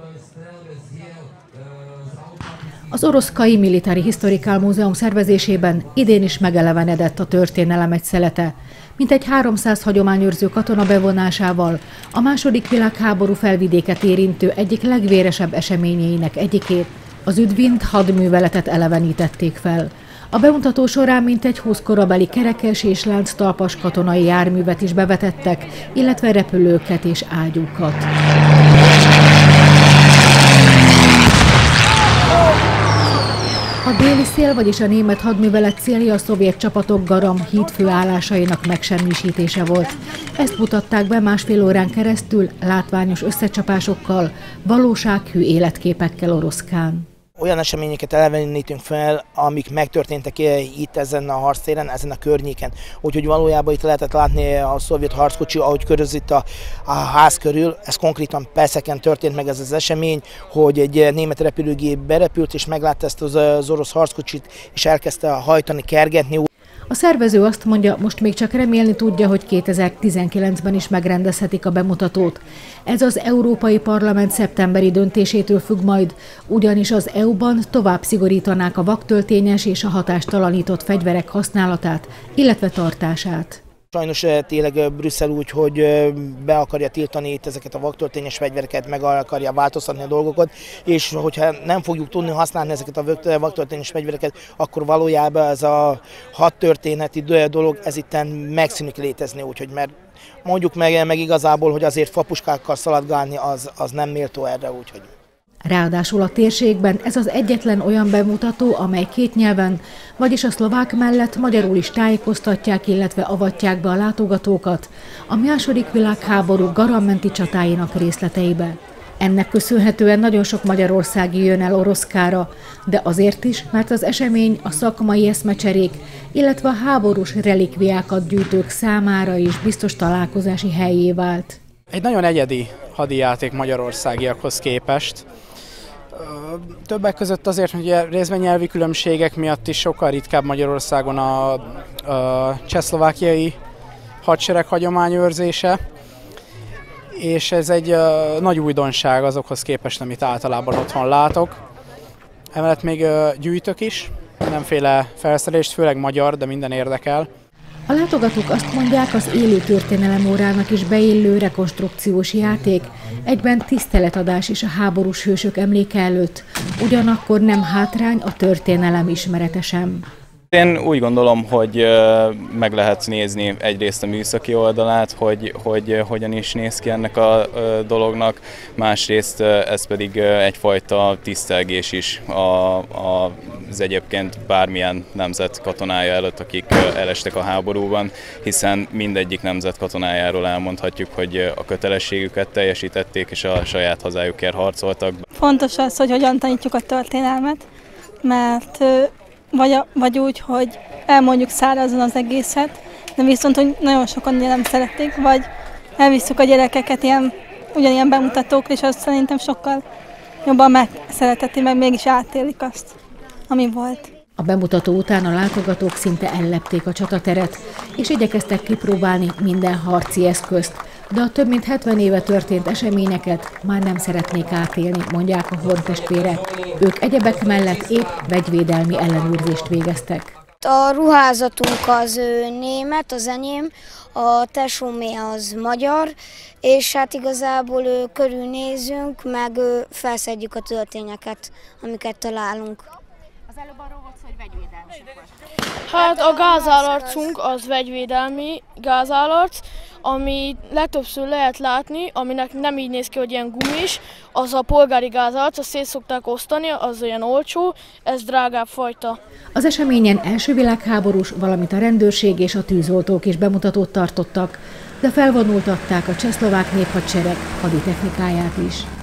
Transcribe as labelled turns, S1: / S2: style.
S1: Az Oroszkai Military Historical Múzeum szervezésében idén is megelevenedett a történelem egy szelete. Mintegy 300 hagyományőrző katona bevonásával a II. Világháború felvidéket érintő egyik legvéresebb eseményeinek egyikét, az Üdvint hadműveletet elevenítették fel. A bemutató során mintegy 20 korabeli kerekes és lánctalpas katonai járművet is bevetettek, illetve repülőket és ágyúkat. A déli szél, vagyis a német hadművelet célja a szovjet csapatok Garam hídfőállásainak megsemmisítése volt. Ezt mutatták be másfél órán keresztül látványos összecsapásokkal, valósághű életképekkel Oroszkán.
S2: Olyan eseményeket elevenítünk fel, amik megtörténtek itt ezen a harctéren, ezen a környéken. Úgyhogy valójában itt lehetett látni a szovjet harckocsi, ahogy köröz itt a ház körül. Ez konkrétan perceken történt meg ez az esemény, hogy egy német repülőgép berepült és meglátta ezt az orosz harckocsit, és elkezdte hajtani, kergetni.
S1: A szervező azt mondja, most még csak remélni tudja, hogy 2019-ben is megrendezhetik a bemutatót. Ez az Európai Parlament szeptemberi döntésétől függ majd, ugyanis az EU-ban tovább szigorítanák a vaktöltényes és a hatástalanított fegyverek használatát, illetve tartását.
S2: Sajnos tényleg Brüsszel úgy, hogy be akarja tiltani itt ezeket a vaktörténjes fegyvereket, meg akarja változtatni a dolgokat, és hogyha nem fogjuk tudni használni ezeket a vaktörténjes fegyvereket, akkor valójában ez a hadtörténeti dolog, ez itten megszűnik létezni, úgyhogy mert mondjuk meg igazából, hogy azért fapuskákkal szaladgálni, az nem méltó erre, úgyhogy.
S1: Ráadásul a térségben ez az egyetlen olyan bemutató, amely két nyelven, vagyis a szlovák mellett magyarul is tájékoztatják, illetve avatják be a látogatókat a II. Világháború Garam-menti csatáinak részleteibe. Ennek köszönhetően nagyon sok magyarországi jön el Oroszkára, de azért is, mert az esemény a szakmai eszmecserék, illetve a háborús relikviákat gyűjtők számára is biztos találkozási hellyé vált.
S3: Egy nagyon egyedi hadijáték magyarországiakhoz képest. Többek között azért, hogy részben nyelvi különbségek miatt is sokkal ritkább Magyarországon a csehszlovákiai hadsereg hagyományőrzése, és ez egy nagy újdonság azokhoz képest, amit általában otthon látok. Emellett még gyűjtök is, mindenféle felszerelést, főleg magyar, de minden érdekel.
S1: A látogatók azt mondják, az élő történelem órának is beillő rekonstrukciós játék, egyben tiszteletadás is a háborús hősök emléke előtt, ugyanakkor nem hátrány a történelem ismerete sem.
S4: Én úgy gondolom, hogy meg lehet nézni egyrészt a műszaki oldalát, hogy hogyan is néz ki ennek a dolognak, másrészt ez pedig egyfajta tisztelgés is az egyébként bármilyen nemzet katonája előtt, akik elestek a háborúban, hiszen mindegyik nemzet katonájáról elmondhatjuk, hogy a kötelességüket teljesítették és a saját hazájukért harcoltak.
S5: Fontos az, hogy hogyan tanítjuk a történelmet, mert vagy úgy, hogy elmondjuk szárazon az egészet, de viszont, hogy nagyon sokan nem szerették, vagy elvisszük a gyerekeket ugyanilyen bemutatókra, és azt szerintem sokkal jobban megszereteti, meg mégis átélik azt, ami volt.
S1: A bemutató után a látogatók szinte ellepték a csatateret, és igyekeztek kipróbálni minden harci eszközt, de a több mint 70 éve történt eseményeket már nem szeretnék átélni, mondják a honntestvérek. Ők egyebek mellett épp vegyvédelmi ellenőrzést végeztek.
S6: A ruházatunk az német, az enyém, a tesómé az magyar, és hát igazából körülnézünk, meg felszedjük a történeteket, amiket találunk.
S7: Az előbb arról volt szó, hogy vegyvédelmi volt.
S8: Hát a gázálarcunk az vegyvédelmi gázálarc, ami legtöbbször lehet látni, aminek nem így néz ki, hogy ilyen gumis, az a polgári gázarc, azt szét szokták osztani, az olyan olcsó, ez drágább fajta.
S1: Az eseményen első világháborús, valamint a rendőrség és a tűzoltók is bemutatót tartottak, de felvonultatták a csehszlovák néphadsereg haditechnikáját is.